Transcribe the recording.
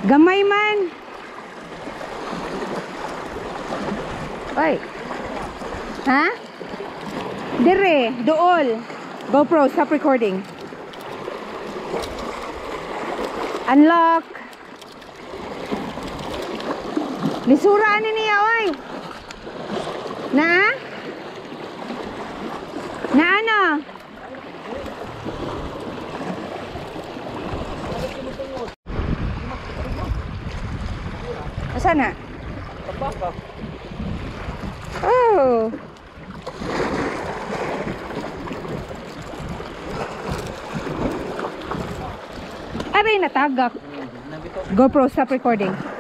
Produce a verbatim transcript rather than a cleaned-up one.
Gamay man. Oy. Ha? Dire, dool. GoPro, stop recording. Unlock. Lisura ni niya, oy. Na? Na ano? Asa na? Baka. Oh. Aray, natagak. GoPro, stop recording.